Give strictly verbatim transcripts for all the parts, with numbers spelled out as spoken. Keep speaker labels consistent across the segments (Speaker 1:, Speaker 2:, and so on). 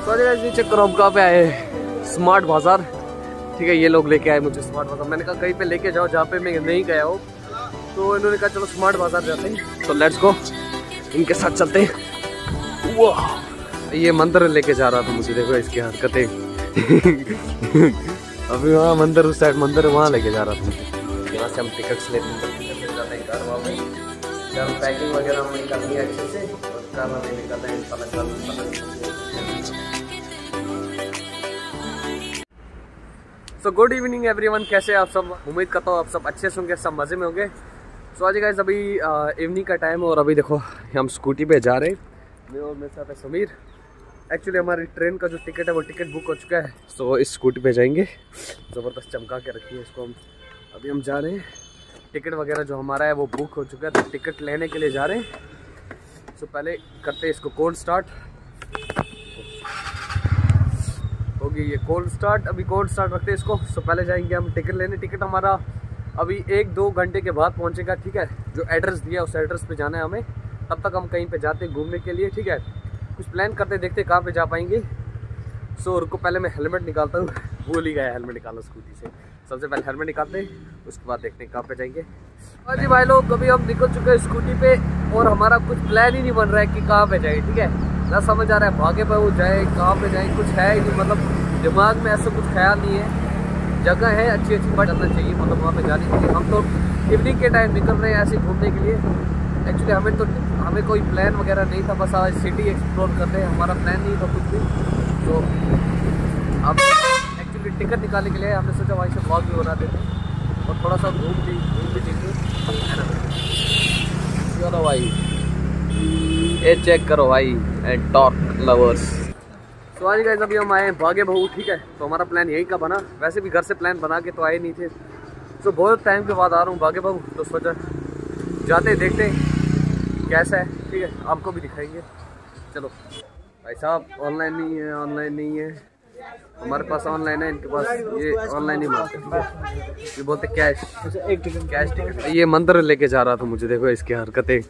Speaker 1: तो चेक करो हम कहाँ पे आए, स्मार्ट बाजार। ठीक है, ये लोग लेके आए मुझे स्मार्ट बाजार। मैंने कहा कहीं पे लेके जाओ जहाँ पे मैं नहीं गया हूँ, तो इन्होंने कहा चलो स्मार्ट बाजार जाते हैं। तो लेट्स गो, इनके साथ चलते हैं। वाह, ये मंदिर लेके जा रहा था मुझे, देखो इसकी हरकतें। अभी वहाँ मंदिर, उस साइड मंदिर, वहाँ लेके जा रहा था मुझे। यहाँ से हम टिकट्स लेते हैं, फिर जाते हैं घर वापस। जब पैकिंग वगैरह हमें करनी है अच्छे से, और कल हमें निकलना है पलंग पलंग। सो गुड इवनिंग एवरीवन, कैसे आप सब? उम्मीद करता हूँ आप सब अच्छे से होंगे, सब मज़े में होंगे। सो आज गाइस अभी इवनिंग का टाइम है और अभी देखो हम स्कूटी पे जा रहे हैं, मैं और मेरे साथ है समीर। एक्चुअली हमारी ट्रेन का जो टिकट है वो टिकट बुक हो चुका है। सो इस स्कूटी पे जाएंगे, ज़बरदस्त चमका के रखी है इसको हम। अभी हम जा रहे हैं, टिकट वगैरह जो हमारा है वो बुक हो चुका है, तो टिकट लेने के लिए जा रहे हैं। सो पहले करते हैं इसको कोल्ड स्टार्ट। होगी ये कोल्ड स्टार्ट, अभी कोल्ड स्टार्ट रखते हैं इसको। सो पहले जाएंगे हम टिकट लेने। टिकट हमारा अभी एक दो घंटे के बाद पहुंचेगा। ठीक है, जो एड्रेस दिया उस एड्रेस पे जाना है हमें। तब तक हम कहीं पे जाते हैं घूमने के लिए। ठीक है, कुछ प्लान करते, देखते कहाँ पे जा पाएंगे। सो रुको, पहले मैं हेलमेट निकालता हूँ, भूल ही गया हेलमेट निकालना स्कूटी से। सबसे पहले हेलमेट निकालते हैं, उसके बाद देखते हैं कहाँ पे जाएंगे। हाँ जी भाई लोग, अभी हम निकल चुके हैं स्कूटी पे और हमारा कुछ प्लान ही नहीं बन रहा है कि कहाँ पे जाए। ठीक है, ना समझ आ रहा है भागे पे वो जाए, कहाँ पे जाए, कुछ है ही नहीं। मतलब दिमाग में ऐसा कुछ ख्याल नहीं है। जगह है अच्छी अच्छी, बट चलना चाहिए, मतलब वहाँ पे जाने के लिए। हम तो इवनिंग के टाइम निकल रहे हैं ऐसे घूमने के लिए। एक्चुअली हमें तो हमें कोई प्लान वगैरह नहीं था, बस आज सिटी एक्सप्लोर करते हैं, हमारा प्लान नहीं था कुछ भी। तो अब एक्चुअली टिकट निकालने के लिए हमने सोचा वहीं से ब्लॉग भी बना देते हैं और थोड़ा सा घूम भी घूम भी देंगे, है ना। चलो भाई, ये चेक करो भाई, एंड टॉक लवर्स। तो आज गाइस अभी हम आए हैं बागे बहू। ठीक है, तो हमारा प्लान यहीं का बना। वैसे भी घर से प्लान बना के तो आए नहीं थे, तो बहुत टाइम के बाद आ रहा हूँ बागे बहू। तो सोचा जाते देखते हैं कैसा है। ठीक है, आपको भी दिखाएंगे। चलो भाई साहब, ऑनलाइन नहीं है, ऑनलाइन नहीं है हमारे पास, ऑनलाइन है इनके पास। ये ऑनलाइन ही मारते, ठीक है, ये बोलते कैश, एक टिकट कैश टिकट। ये मंदिर लेके जा रहा था मुझे, देखो इसकी हरकतें।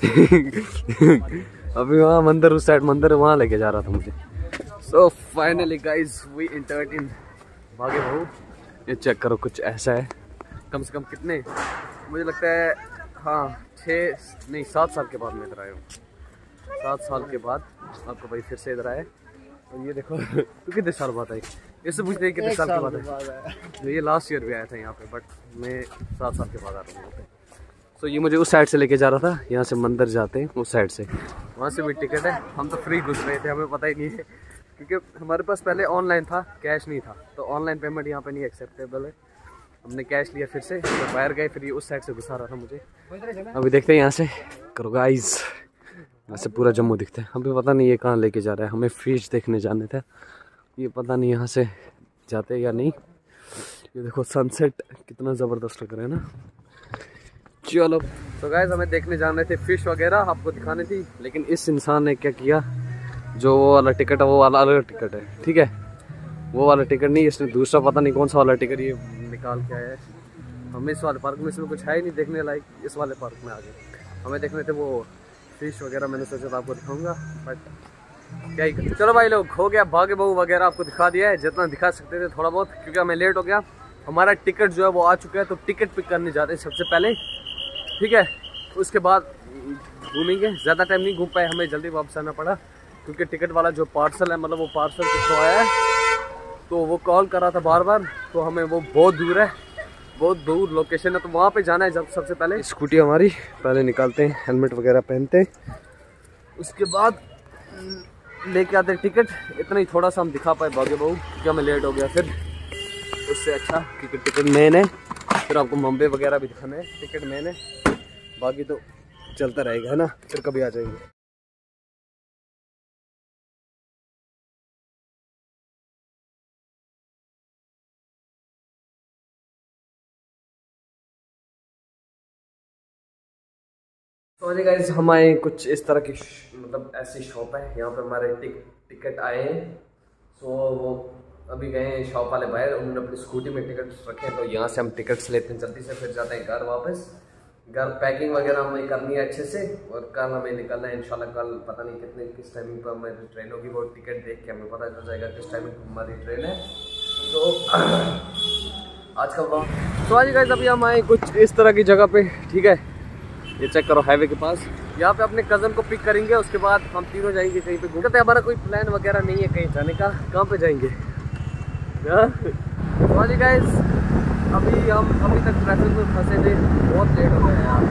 Speaker 1: अभी वहाँ मंदिर, उस साइड मंदिर, वहाँ लेके जा रहा था मुझे। So finally guys we entered in बागे बहू। ये चेक करो, कुछ ऐसा है। कम से कम कितने, मुझे लगता है हाँ छः नहीं सात साल के बाद मैं इधर आया हूँ। सात साल के बाद आपको भाई फिर से इधर आए। और ये देखो तो कितने साल बाद आई, इससे पूछते हैं कितने साल के बाद है। ये लास्ट ईयर भी आया था यहाँ पे, बट मैं सात साल के बाद आ रहा हूँ यहाँ पे। सो ये मुझे उस साइड से लेके जा रहा था, यहाँ से मंदिर जाते हैं उस साइड से, वहाँ से भी टिकट है। हम तो फ्री घुस रहे थे, हमें पता ही नहीं है, क्योंकि हमारे पास पहले ऑनलाइन था, कैश नहीं था। तो ऑनलाइन पेमेंट यहाँ पे नहीं एक्सेप्टेबल है। हमने कैश लिया, फिर से तो बाहर गए, फिर ये उस साइड से घुसा रहा था मुझे। अभी देखते हैं यहाँ से, करो गाइस, यहाँ से पूरा जम्मू दिखता है। हमें पता नहीं ये कहाँ लेके जा रहा है। हमें फिश देखने जाने थे, ये पता नहीं यहाँ से जाते या नहीं। ये देखो सनसेट कितना ज़बरदस्त लग रहा है ना। चलो तो गाइस, हमें देखने जाने थे फिश वगैरह, आपको दिखानी थी। लेकिन इस इंसान ने क्या किया, जो वो वाला टिकट है वो वाला अलग टिकट है। ठीक है, वो वाला टिकट नहीं, इसने दूसरा पता नहीं कौन सा वाला टिकट ये निकाल के आया है। हमें इस वाले पार्क में, इसमें कुछ है ही नहीं देखने लायक, इस वाले पार्क में आ गए। हमें देखने थे वो फिश वगैरह, मैंने सोचा था आपको दिखाऊंगा, बट क्या ही कर। चलो भाई लोग, हो गया बागे बहू वगैरह, आपको दिखा दिया है जितना दिखा सकते थे थोड़ा बहुत, क्योंकि हमें लेट हो गया। हमारा टिकट जो है वो आ चुका है, तो टिकट पिक करने जाते हैं सबसे पहले। ठीक है, उसके बाद घूमेंगे। ज़्यादा टाइम नहीं घूम पाए, हमें जल्दी वापस आना पड़ा, क्योंकि टिकट वाला जो पार्सल है, मतलब वो पार्सल किसको आया है, तो वो कॉल कर रहा था बार बार। तो हमें वो बहुत दूर है, बहुत दूर लोकेशन है, तो वहाँ पे जाना है। जब सबसे पहले स्कूटी हमारी पहले निकालते हैं, हेलमेट वगैरह पहनते हैं, उसके बाद लेके आते हैं टिकट। इतना ही थोड़ा सा हम दिखा पाए बागे बहू, क्योंकि हमें लेट हो गया। फिर उससे अच्छा, क्योंकि टिकट मेन है, फिर आपको मुंबई वगैरह भी दिखाना है, टिकट मेन है, बाकी तो चलता रहेगा, है ना। फिर कभी आ जाएंगे। तो गाइस हम आए कुछ इस तरह की, मतलब ऐसी शॉप है, यहाँ पे हमारे टिक टिकट आए हैं। सो वो अभी गए हैं शॉप वाले बाहर, उन्होंने अपनी स्कूटी में टिकट रखे हैं, तो यहाँ से हम टिकट्स लेते हैं जल्दी से, फिर जाते हैं घर वापस। घर पैकिंग वगैरह हमें करनी है अच्छे से, और कल हमें निकलना है इंशाल्लाह। कल पता नहीं कितने किस टाइमिंग पर हमें ट्रेनों की वो टिकट देख के हमें पता चल जाएगा किस टाइमिंग पर हमारी ट्रेन है। तो आज का ब्लॉग तो आज गाइस अभी हम आए कुछ इस तरह की जगह पे, ठीक है। ये चेक करो हाईवे के पास, यहाँ पे अपने कज़न को पिक करेंगे, उसके बाद हम तीनों जाएंगे कहीं पे घूमते। हमारा कोई प्लान वगैरह नहीं है कहीं जाने का, कहाँ पे जाएंगे। तो आज गाइस अभी हम अभी तक ट्रैफिक में फंसे थे, बहुत लेट हो गए यार।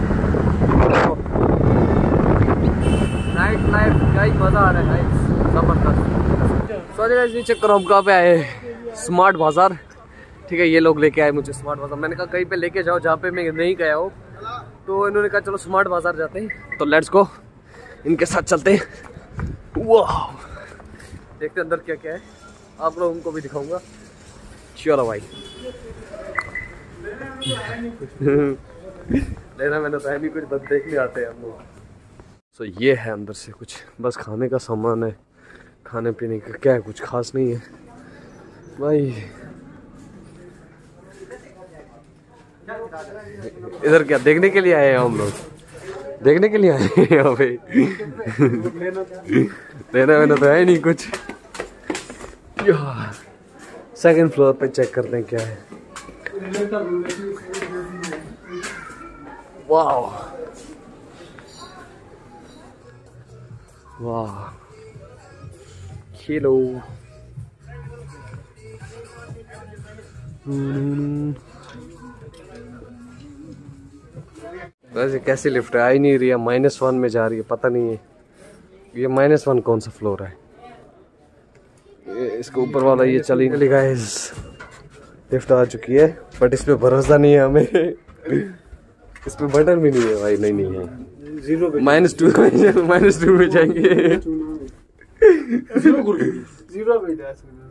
Speaker 1: नाइट लाइफ का ही मज़ा आ रहा है गाइस, जबरदस्त। तो आज गाइस ये चेक करो हम कहाँ पे आए, स्मार्ट बाज़ार, ठीक है। ये लोग लेके आए मुझे स्मार्ट बाज़ार, मैंने कहा कहीं पे लेके जाओ जहाँ पे मैं नहीं गया हूँ, तो इन्होंने कहा चलो स्मार्ट बाज़ार जाते हैं। तो लेट्स गो, इनके साथ चलते हैं। वाह, देखते अंदर क्या क्या है, आप लोगों को भी दिखाऊंगा। चलो भाई। लेना मैंने तो है नहीं कुछ, बस देखने आते हैं हम लोग। सो so, ये है अंदर से कुछ, बस खाने का सामान है, खाने पीने का क्या है, कुछ खास नहीं है भाई। इधर क्या देखने के लिए आए हैं हम लोग, देखने के लिए आए हैं यहाँ पे। लेना मैंने तो है नहीं कुछ। सेकंड फ्लोर पे चेक करते हैं क्या है। वाह वाह, हेलो। वैसे कैसी लिफ्ट है, आ ही नहीं रही है, माइनस वन में जा रही है, पता नहीं है ये माइनस वन कौन सा फ्लोर है। ये इसके ऊपर वाला ये चली नहीं, गाइस लिफ्ट आ चुकी है, बट इस पे भरोसा नहीं है हमें। इस पे बटन भी नहीं है भाई, नहीं नहीं है, जीरो पे माइनस टू माइनस टू में जाएंगे। जीरो पे